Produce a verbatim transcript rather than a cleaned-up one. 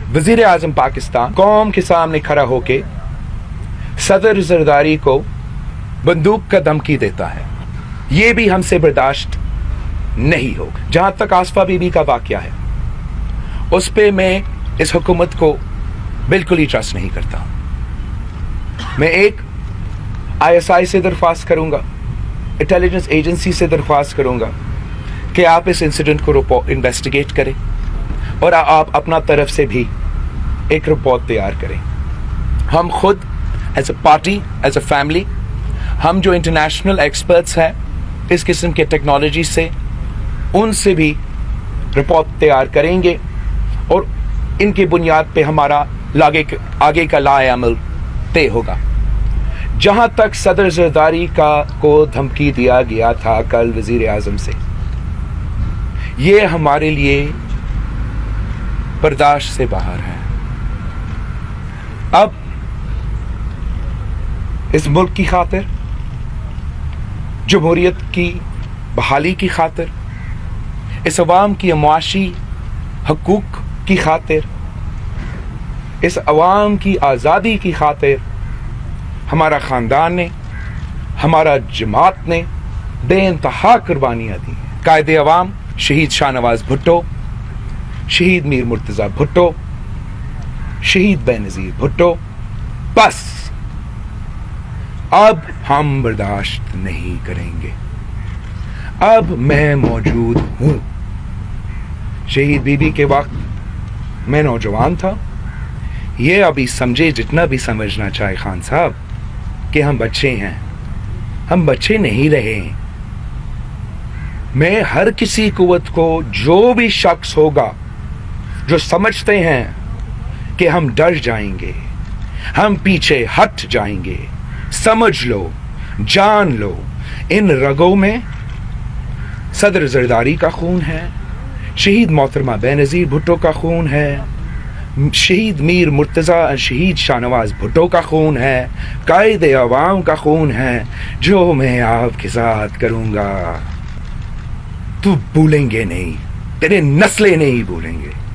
वजीर आजम पाकिस्तान कौम के सामने खड़ा होके सदर जरदारी को बंदूक का धमकी देता है, ये भी हमसे बर्दाश्त नहीं होगा। जहां तक आसफा बीबी का वाकया है, उस पे मैं इस हुकूमत को बिल्कुल ही ट्रस्ट नहीं करता हूं। मैं एक आई एस आई से दरख्वास्त करूंगा, इंटेलिजेंस एजेंसी से दरख्वास्त करूंगा कि आप इस इंसिडेंट को इन्वेस्टिगेट करें और आप अपना तरफ से भी एक रिपोर्ट तैयार करें। हम खुद as a party, as a family, हम जो इंटरनेशनल एक्सपर्ट्स हैं इस किस्म के टेक्नोलॉजी से, उनसे भी रिपोर्ट तैयार करेंगे और इनकी बुनियाद पे हमारा लागे आगे का लाए अमल तय होगा। जहां तक सदर जरदारी का को धमकी दिया गया था कल वजीर आजम से, ये हमारे लिए बर्दाश्त से बाहर है। अब इस मुल्क की खातिर, जमहूरियत की बहाली की खातिर, इस अवाम की मुआशी हकूक की खातिर, इस अवाम की आज़ादी की खातिर हमारा ख़ानदान ने, हमारा जमात ने बेइंतहा कुर्बानियाँ दी। कायदे अवाम शहीद शाहनवाज भुट्टो, शहीद मीर मुर्तज़ा भुट्टो, शहीद बेनज़ीर भुट्टो, बस अब हम बर्दाश्त नहीं करेंगे। अब मैं मौजूद हूं। शहीद बीबी के वक्त मैं नौजवान था। ये अभी समझे जितना भी समझना चाहे खान साहब कि हम बच्चे हैं, हम बच्चे नहीं रहे। मैं हर किसी कुव्वत को, जो भी शख्स होगा जो समझते हैं कि हम डर जाएंगे, हम पीछे हट जाएंगे, समझ लो, जान लो, इन रगों में सदर जरदारी का खून है, शहीद मोहतरमा बेनज़ीर भुट्टो का खून है, शहीद मीर मुर्तज़ा शहीद शाहनवाज भुट्टो का खून है, कायदे अवाम का खून है, जो मैं आपके साथ करूंगा तू भूलेंगे नहीं, तेरे नस्लें नहीं भूलेंगे।